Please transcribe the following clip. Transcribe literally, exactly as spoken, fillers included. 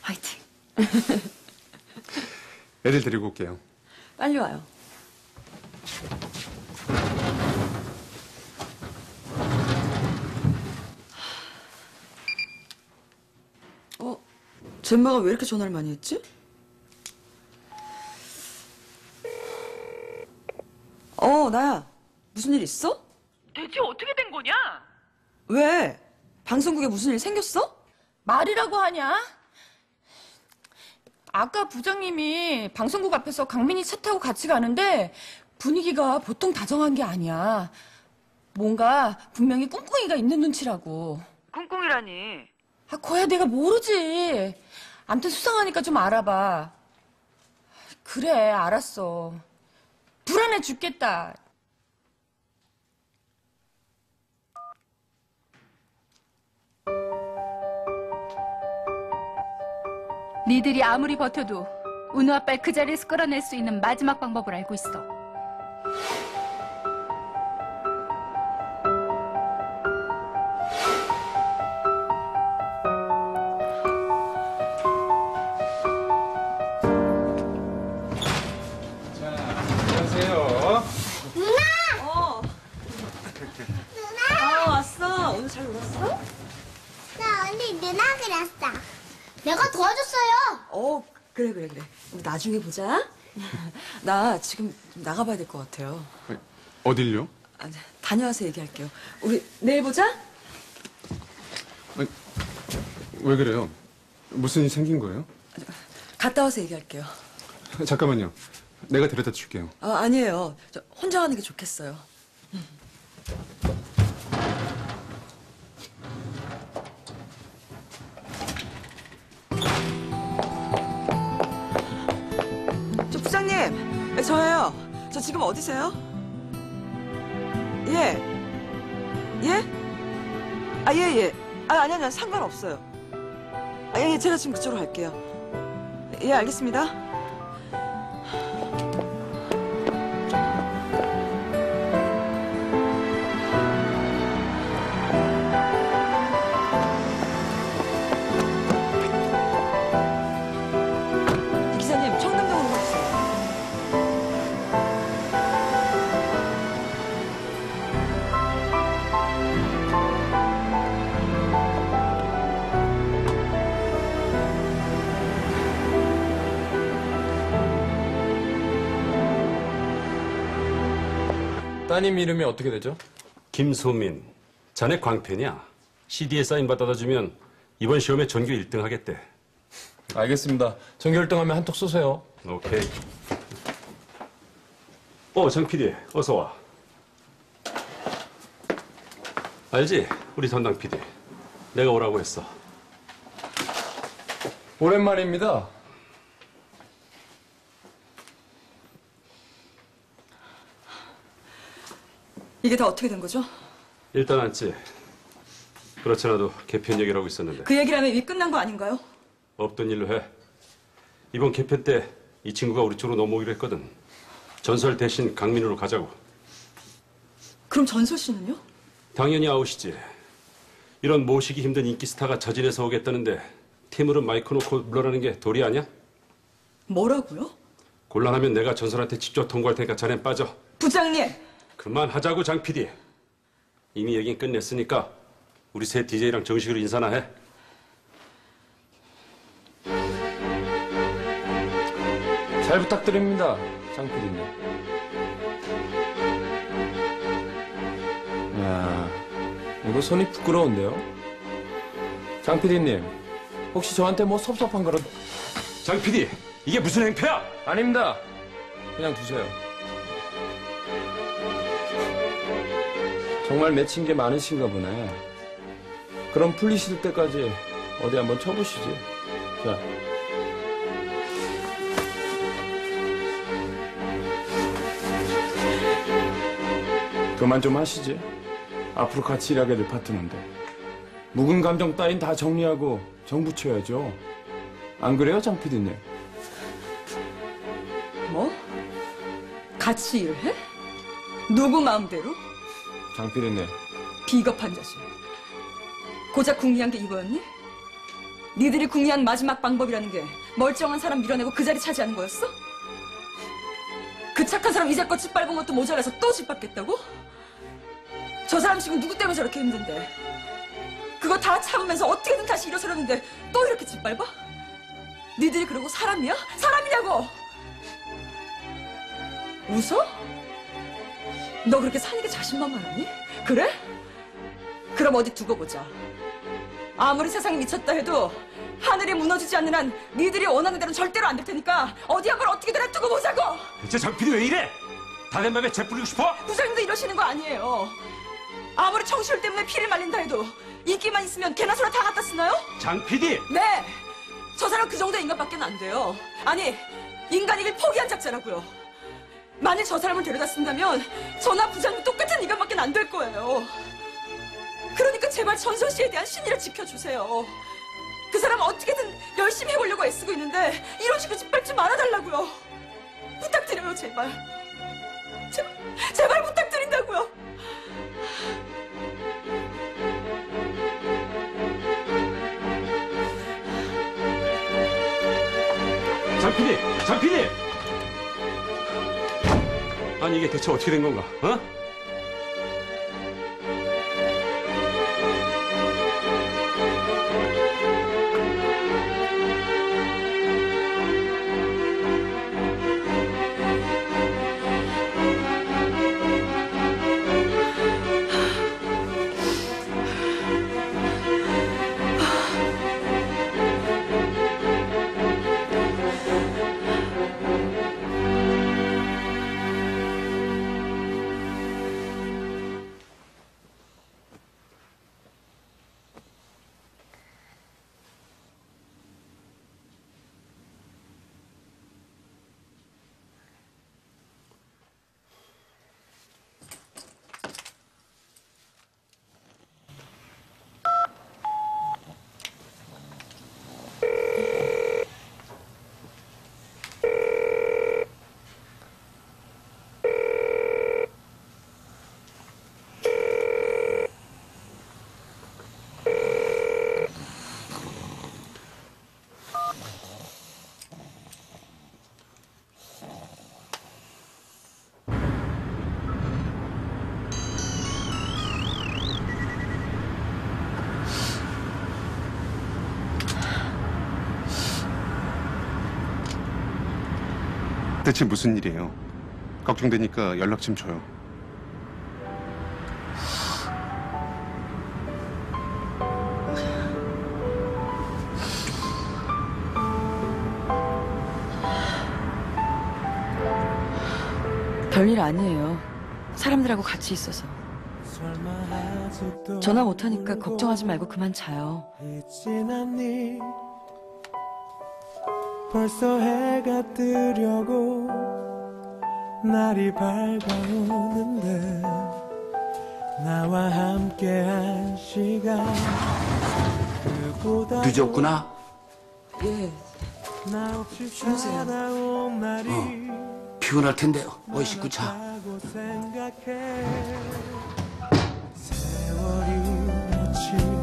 화이팅. 애들 데리고 올게요. 빨리 와요. 어? 젬마가 왜 이렇게 전화를 많이 했지? 어, 나야. 무슨 일 있어? 대체 어떻게 된 거냐? 왜? 방송국에 무슨 일 생겼어? 말이라고 하냐? 아까 부장님이 방송국 앞에서 강민이 차 타고 같이 가는데 분위기가 보통 다정한 게 아니야. 뭔가 분명히 꿍꿍이가 있는 눈치라고. 꿍꿍이라니. 아, 거야 내가 모르지. 암튼 수상하니까 좀 알아봐. 그래, 알았어. 불안해 죽겠다. 니들이 아무리 버텨도 은우 아빠를 그 자리에서 끌어낼 수 있는 마지막 방법을 알고 있어. 자, 안녕하세요. 누나! 어. 누나! 아, 왔어. 오늘 잘 놀았어? 나 언니 누나 그렸어. 내가 도와줬어요. 어, 그래, 그래, 그래. 우리 나중에 보자. 나 지금 좀 나가봐야 될 것 같아요. 어딜요? 아, 다녀와서 얘기할게요. 우리 내일 보자. 아니, 왜 그래요? 무슨 일 생긴 거예요? 갔다 와서 얘기할게요. 잠깐만요. 내가 데려다 줄게요. 아, 아니에요. 저 혼자 가는 게 좋겠어요. 저 부장님, 네, 저예요. 저 지금 어디세요? 예. 예? 아, 예, 예. 아, 아니, 아니, 상관없어요. 아, 예, 예, 제가 지금 그쪽으로 갈게요. 예, 알겠습니다. 기사님, 청담동으로 가주세요. 따님 이름이 어떻게 되죠? 김소민. 자네 광팬이야. 씨디에 사인 받아다 주면 이번 시험에 전교 일 등 하겠대. 알겠습니다. 전교 일 등 하면 한턱 쏘세요. 오케이. 어, 장 피디, 어서 와. 알지? 우리 전당 피디. 내가 오라고 했어. 오랜만입니다. 이게 다 어떻게 된 거죠? 일단 앉지. 그렇지 않아도 개편 얘기를 하고 있었는데. 그 얘기라면 이미 끝난 거 아닌가요? 없던 일로 해. 이번 개편 때 이 친구가 우리 쪽으로 넘어오기로 했거든. 전설 대신 강민우로 가자고. 그럼 전설 씨는요? 당연히 아웃이지. 이런 모시기 힘든 인기 스타가 저진해서 오겠다는데 팀으로 마이크 놓고 물러나는 게 도리 아니야? 뭐라고요? 곤란하면 내가 전설한테 직접 통보할 테니까 자넨 빠져. 부장님! 그만하자고, 장 피디. 이미 얘긴 끝냈으니까 우리 새 디제이랑 정식으로 인사나 해. 잘 부탁드립니다, 장 피디님. 이야, 이거 손이 부끄러운데요? 장 피디님, 혹시 저한테 뭐 섭섭한 거라도... 장 피디, 이게 무슨 행패야? 아닙니다. 그냥 두세요. 정말 맺힌 게 많으신가 보네. 그럼 풀리실 때까지 어디 한번 쳐보시지. 자. 그만 좀 하시지. 앞으로 같이 일하게 될 파트너인데. 묵은 감정 따윈 다 정리하고 정 붙여야죠. 안 그래요, 장 피디님? 뭐? 같이 일을 해? 누구 마음대로? 장 피디님. 비겁한 자식. 고작 궁리한 게 이거였니? 니들이 궁리한 마지막 방법이라는 게 멀쩡한 사람 밀어내고 그 자리 차지하는 거였어? 그 착한 사람 이제껏 짓밟은 것도 모자라서 또 짓밟겠다고? 저 사람 지금 누구 때문에 저렇게 힘든데? 그거 다 참으면서 어떻게든 다시 일어서려는데 또 이렇게 짓밟아? 니들이 그러고 사람이야? 사람이냐고! 웃어? 너 그렇게 사니까 자신만만하니? 그래? 그럼 어디 두고 보자. 아무리 세상이 미쳤다 해도 하늘이 무너지지 않는 한 니들이 원하는 대로 절대로 안 될 테니까 어디 한번 어떻게든 해 두고 보자고! 대체 장 피디 왜 이래? 다 된 맘에 재 뿌리고 싶어? 부장님도 이러시는 거 아니에요. 아무리 청취율 때문에 피를 말린다 해도 인기만 있으면 개나 소나 다 갖다 쓰나요? 장 피디! 네! 저 사람 그 정도의 인간밖에 안 돼요. 아니, 인간이길 포기한 작자라고요. 만일 저 사람을 데려다 쓴다면 저나 부장님 똑같은 인간밖에 안 될 거예요. 그러니까 제발 전선 씨에 대한 신의를 지켜주세요. 그 사람 어떻게든 열심히 해보려고 애쓰고 있는데 이런 식으로 짓밟지 말아달라고요. 부탁드려요, 제발. 제발, 제발 부탁드린다고요. 장 피디! 장 피디! 아니 이게 대체 어떻게 된 건가? 어? 대체 무슨 일이에요? 걱정되니까 연락 좀 줘요. 별일 아니에요. 사람들하고 같이 있어서. 전화 못하니까 걱정하지 말고 그만 자요. 벌써 해가 뜨려고 날이 밝아오는데 나와 함께한 시간 그보다 늦었구나. 예. 나 없이 주무세요. 살아온 날이 어, 피곤할 텐데 어이 씻고 자. 많다고 생각해 세월이 며칠